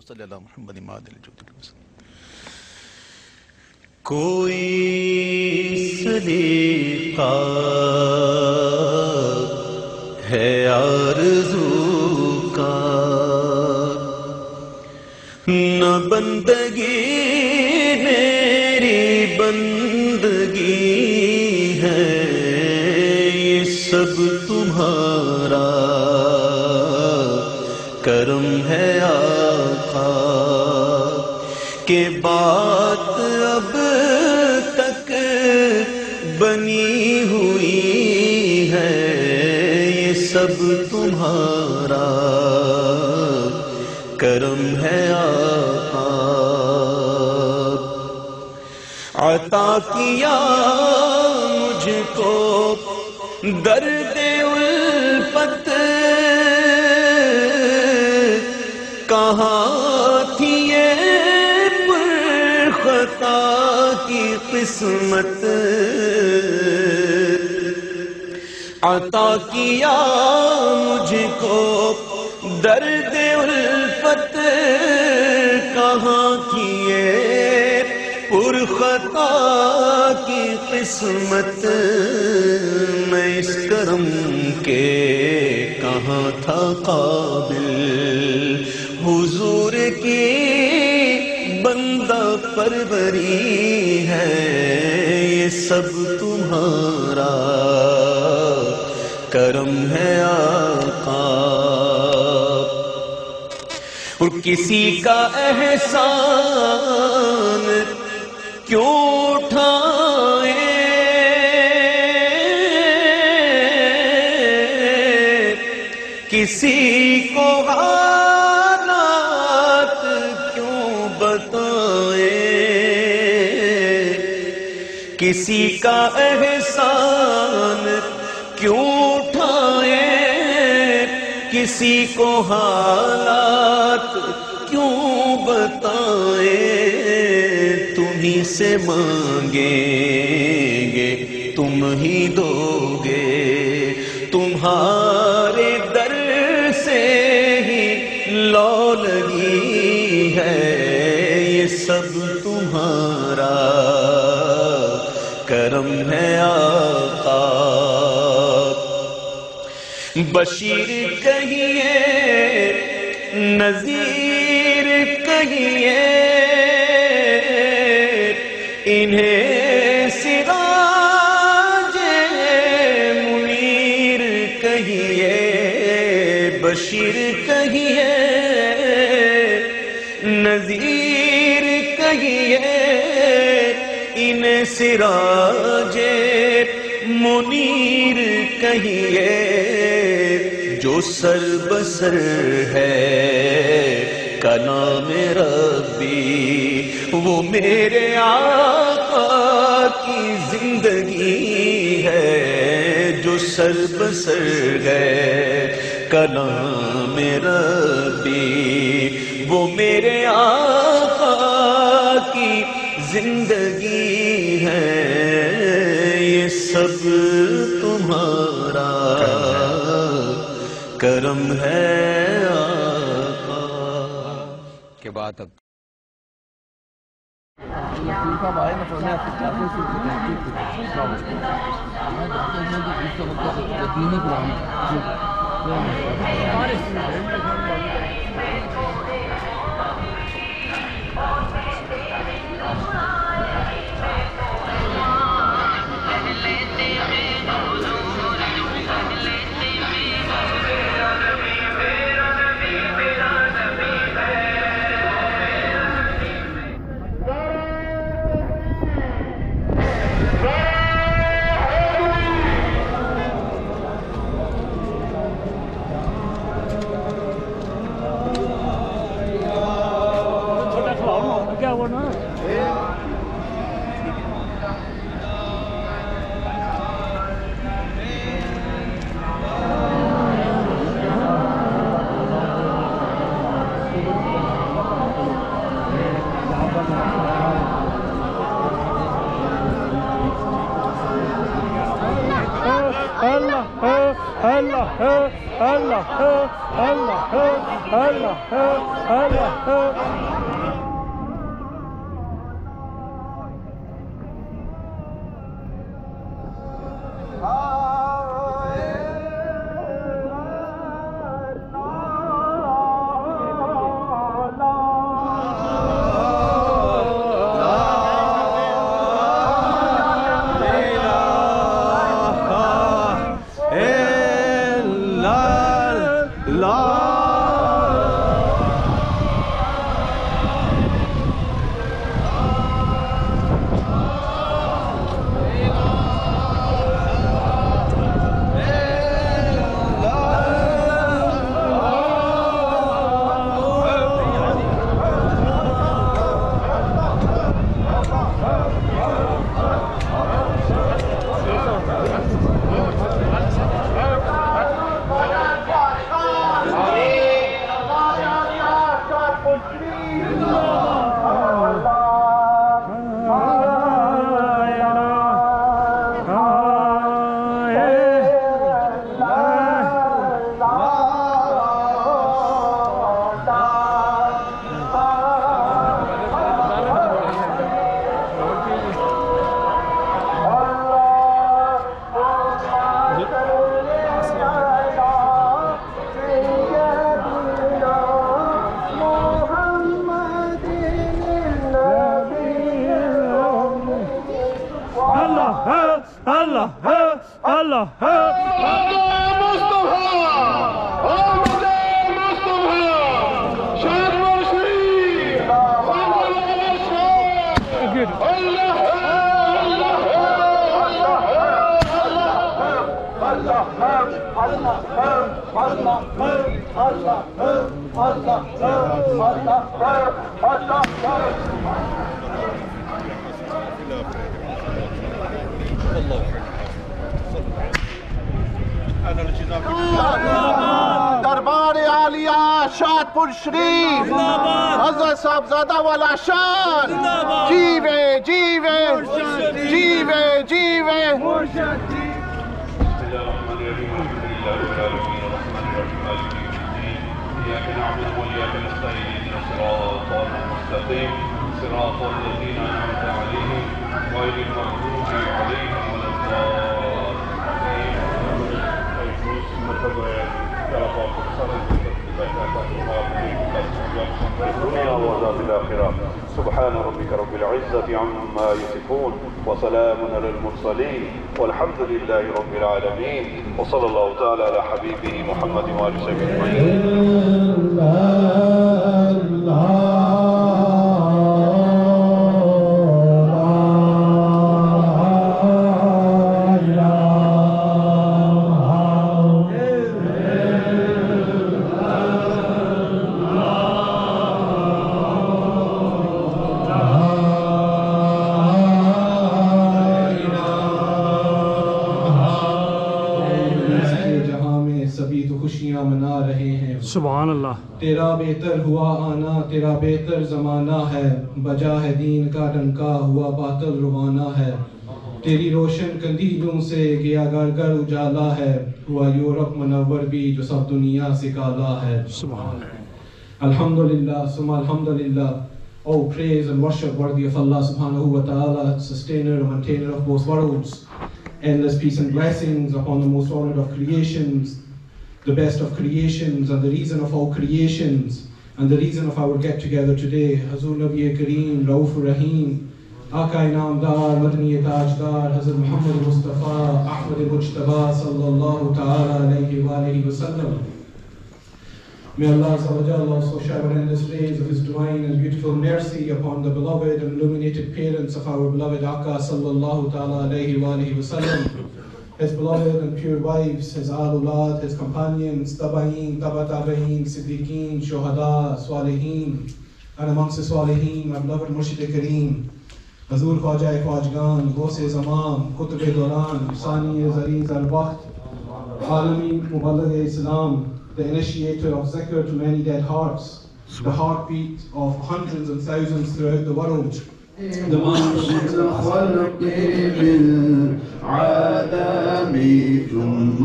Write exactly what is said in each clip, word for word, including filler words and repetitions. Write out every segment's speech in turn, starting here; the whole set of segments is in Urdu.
صلی اللہ محمد مادل جودک وسلم. کوئی سلیقہ ہے آرزو کا نہ بندگی میری بندگی ہے، یہ سب تمہارا کرم ہے آقا کہ بات اب تک بنی ہوئی ہے، یہ سب تمہارا کرم ہے آقا. عطا کیا مجھ کو درد الفت، کہاں تھی یہ پر خطا کی قسمت. عطا کیا مجھ کو درد الفت، کہاں تھی یہ پر خطا کی قسمت. میں اس کرم کے کہاں تھا قابل، حضور کی بندہ پروری ہے، یہ سب تمہارا کرم ہے آقا. اور کسی کا احسان کیوں اٹھائے، کسی کو حالات کیوں بتائے، کسی کا احسان کیوں اٹھائے، کسی کو حالات کیوں بتائے. تمہیں سے مانگیں گے تم ہی دو گے، تمہارے در سے ہی لو لگی ہے، یہ سب تمہارا کرم ہے آقا. بشیر کہیے نذیر کہیے، انہیں سراج منیر کہیے. بشیر کہیے نذیر کہیے، انہیں سراج منیر کہیے. جو سر بسر ہے کا نام ربی، وہ میرے آقا کی زندگی ہے. جو سر بسر ہے کا نام ربی، وہ میرے آقا کی زندگی ہے، یہ سب تمہارا کرم ہے آقا. کے بعد اب اللہ ہے اللہ ہے اللہ ہے اللہ ہے اللہ ہے دربار عالیہ شادپور شریف حضرت صاحبزادہ والا شان جیوے جیوے جیوے جیوے صراط الذين أنعمت عليهم غير المغضوب عليهم ولا الضالين. سبحان ربك رب العزة عما يصفون وسلام على المرسلين والحمد لله رب العالمين وصلى الله تعالى على حبيبه محمد وآله وصحبه أجمعين. سبحان اللہ. تیرا بہتر ہوا آنا تیرا بہتر زمانہ ہے بجا ہے دین کا ڈنکا ہوا باطل روانہ ہے تیری روشن کندیلوں سے گیا گھر گھر اجالا ہے ہوا یورپ منور بھی جو سب دنیا سے کالا ہے. سبحان اللہ. Alhamdulillah, summa alhamdulillah. All praise and worship worthy of Allah subhanahu wa ta'ala, sustainer and maintainer of both worlds. Endless peace and blessings upon the most honored of creations, the best of creations and the reason of all creations and the reason of our get together today. Hazur Nabi Kareem, Rauf Rahim, Aqai Namdar, Madani Tajdar, Hazrat Muhammad Mustafa, Ahmad Mujtaba sallallahu ta'ala alayhi wa alayhi wa sallam. May Allah also shower endless rays of His divine and beautiful mercy upon the beloved and illuminated parents of our beloved Aqqa sallallahu ta'ala alayhi wa alayhi wa sallam, his beloved and pure wives, his alulad, his companions, tabaeen, taba tabaeen, siddiqeen, shuhada, swalihin, and amongst the swalihin, our beloved Murshid Kareem, Hazur Khwaja Khwajgan, Ghaus-e Zamam, Qutb-e Doran, Sani Zariz al-Bakht, Alami Muballigh Islam, the initiator of zikr to many dead hearts, the heartbeat of hundreds and thousands throughout the world, منشد الخلق بالعالم ثم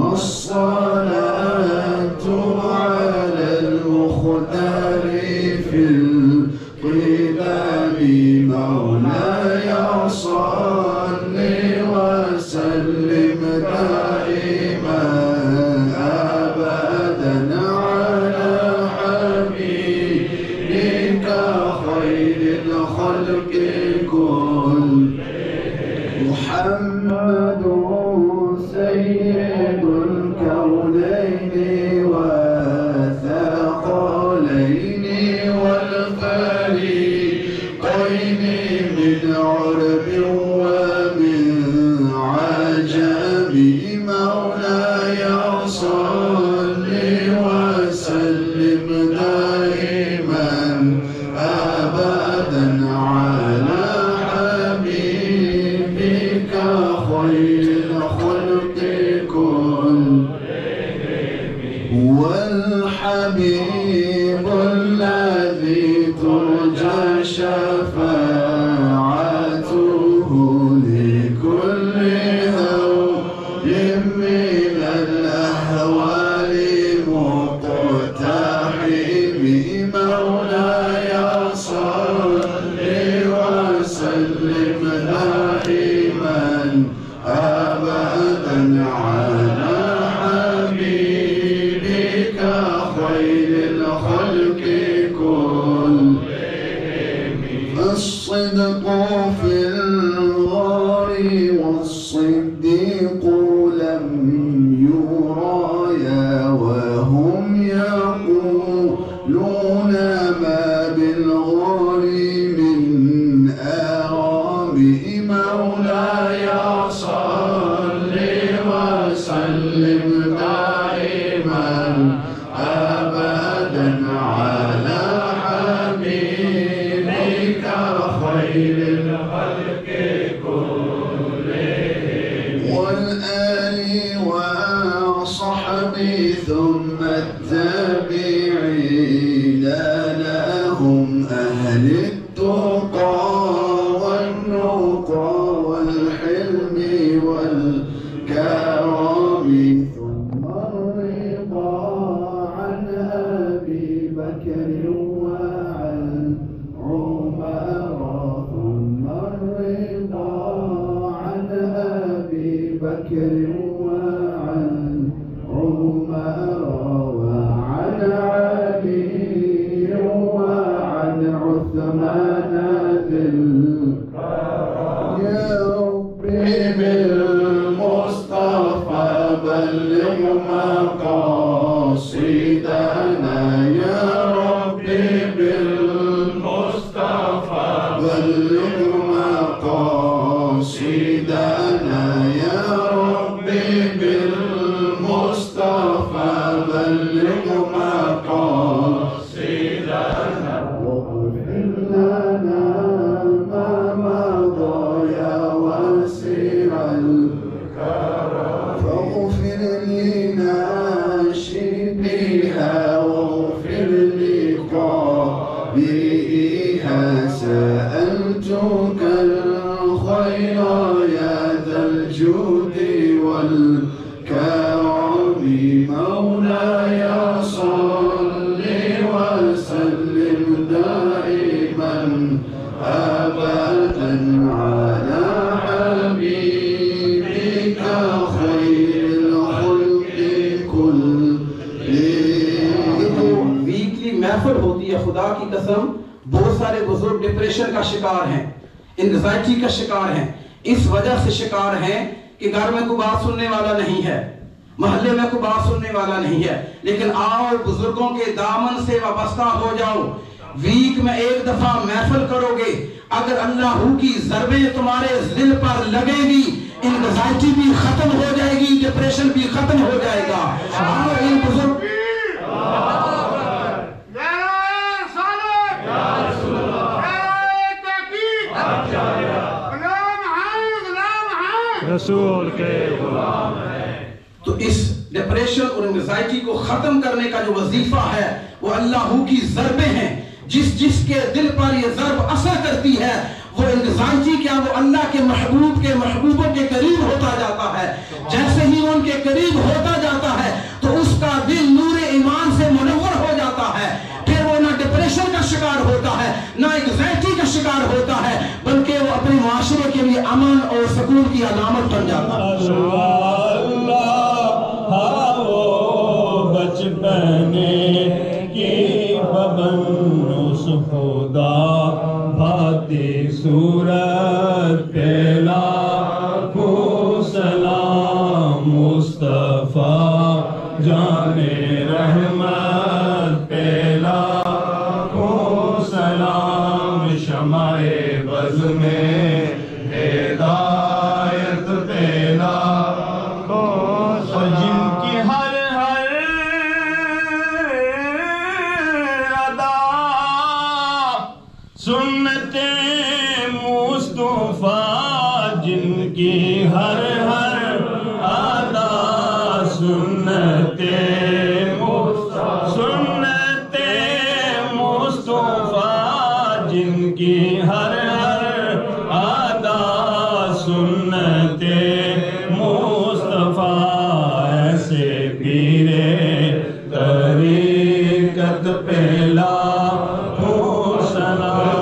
الصلاة على المختار في القدام مولاي صل وسلم دائما أبدا على حبيبك خير الخلق كل محمد سيد الكونين والثقلين والفريقين من عرب ومن عجم مولاي صل وسلم دائما أبدا على حبيبك خير الخلق كل هو الحبيب الذي ترجى شفاعته لكل هول من الأهوال مقتحم مولاي صل وسلم دائما أبدا على حبيبك خير الخلق كل الصدق في الغار والصديق لم يرايا وهم يقولون ما بالغار من آرام مولاي صل وسلم دائما أبدا على حبيبك خير الخلق كلهم والآل وصحبه ثم التابعين لهم أهل التقى والنقى والحلم والكرم ثم الرضا عن أبي بكر وعن عمر ثم الرضا عن أبي بكر وعن عمر وعن علي وعن عثمان ذي الكرم يا ربي بالمصطفى بلغ مقاصدنا يا ربي بالمصطفى بلغ مقاصدنا يا ربي بالمصطفى بلغ مقاصدنا واغفر لنا ما مضى يا واسع الكرم فاغفر لناشديها واغفر لقارئها سألتك الخير يا ذا الجود والكرم مولاي صل وسلم دائما أبدا على حبيبك خير الخلق كلهم ویکلی محفل ہوتی ہے خدا کی قسم بہت سارے بزرگ ڈپریشن کا شکار ہیں انگزائٹی کا شکار ہیں اس وجہ سے شکار ہیں کہ گھر میں کوئی بات سننے والا نہیں ہے محلے میں کوئی بات سننے والا نہیں ہے لیکن آؤ بزرگوں کے دامن سے وابستہ ہو جاؤ ویک میں ایک دفعہ محفل کرو گے اگر اللہ کی ضربیں تمہارے دل پر لگے گی انگزائٹی بھی ختم ہو جائے گی ڈپریشن بھی ختم ہو جائے گا آؤ ان بزرگ رسول کے غلام ہیں تو اس ڈپریشن اور انگزائٹی کو ختم کرنے کا جو وظیفہ ہے وہ اللہ کی ضربیں ہیں جس جس کے دل پر یہ ضرب اثر کرتی ہے وہ انگزائٹی کیا وہ اللہ کے محبوب کے محبوبوں کے قریب ہوتا جاتا ہے. جیسے ہی ان کے قریب ہوتا جاتا ہے تو اس کا دل نور ایمان سے منور ہو جاتا ہے. پھر وہ نہ ڈپریشن کا شکار ہوتا ہے نہ انگزائٹی کا شکار ہوتا ہے، بلکہ وہ اپنے معاشرے کے لیے امن اور سکون کی علامت بن جاتا ہے. بچپنے کی پبند خدا بھاتی صورت پہلا کو سلام مصطفیٰ جانے رحمت پہلا کو سلام شمع بز میں ہدایت پہلا کو جن کی ہر ہر ادا سنت مصطفیٰ جن کی ہر ہر ادا سنت سنت مصطفیٰ جن کی ہر ہر ادا سنت مصطفیٰ ایسے پیرے طریقت پہلا ہو سلام.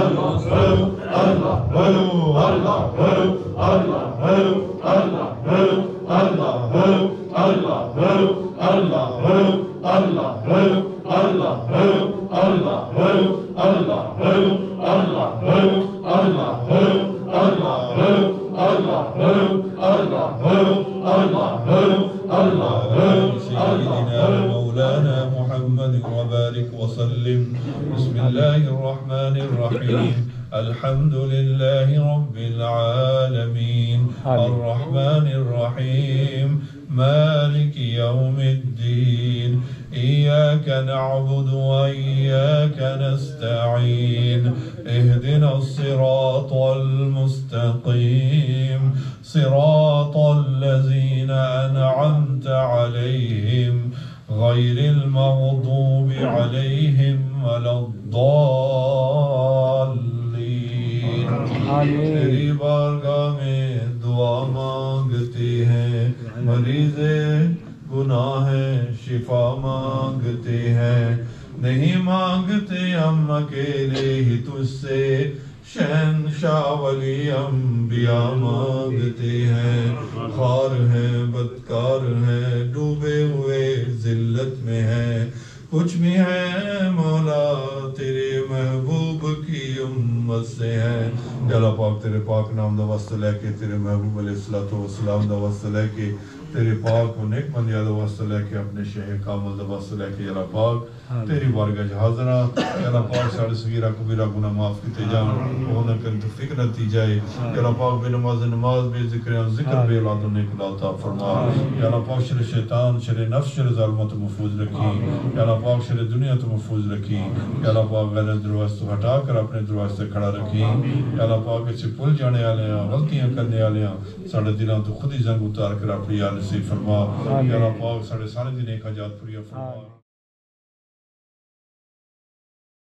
مولانا محمد وبارك وسلم. بسم الله الرحمن الرحيم. الحمد لله رب العالمين الرحمن الرحيم مالك يوم الدين إياك نعبد وإياك نستعين اهدنا الصراط المستقيم صراط الذين أنعمت عليهم غير المغضوب عليهم ولا الضالين. تیری بارگاہ میں دعا مانگتے ہیں، مریض گناہ شفا مانگتے ہیں، نہیں مانگتے ہم اکیلے ہی تجھ سے، شہنشاہ ولی انبیاء مانگتے ہیں. خوار ہیں، بدکار ہیں، ڈوبے ہوئے ذلت میں ہیں، کچھ بھی ہے مولا تیرے محبوب کی امت سے ہے. یا اللہ پاک تیرے پاک نام دا واسطہ لے کے، تیرے محبوب علیہ السلام دا واسطہ لے کے، تیرے پاک و نیک بندیاں دا واسطہ لے کے، اپنے شیخ کامل دا واسطہ لے کے، یا اللہ پاک تیری بارگاہ حاضرہ. یا اللہ پاک ساڑھے صغیرہ کبیرہ گناہ معاف کیتے جان، وہ نہ کریں تو فکر نتی جائے. یا اللہ پاک بے نماز نماز، بے ذکر ذکر، بے اولاد و نیک اولاد عطا فرما. یا اللہ پاک شر شیطان، شر نفس، شر ظالموں تو محفوظ رکھی. یا اللہ پاک شر دنیا تو محفوظ رکھی. یا اللہ پاک غیر دروازے تو ہٹا کر اپنے دروازے سے کھڑا رکھی. یا اللہ پاک اسے بھول جانے والے ہیں، غلطیاں کرنے والے ہیں، ساڑھے دلوں تو خود ہی زنگ اتار کر اپنی یاد نصیب فرما. یا اللہ پاک ساڑھے سارے دن ایک حاجات پوری فرما.